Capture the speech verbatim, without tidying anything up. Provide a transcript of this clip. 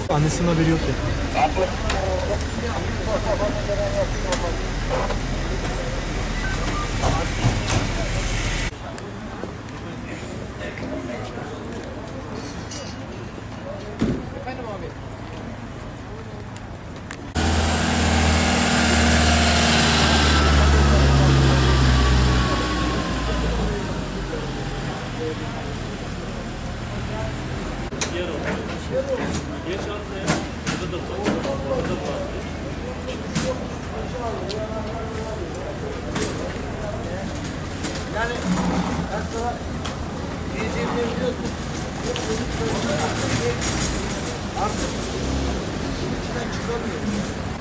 Annesinin haberi yok ya. Efendim abi. Geç arkaya. Burada da var. Burada da var. Yani her sabah diyeceğimi biliyorsun. Artık içinden çıkamıyor.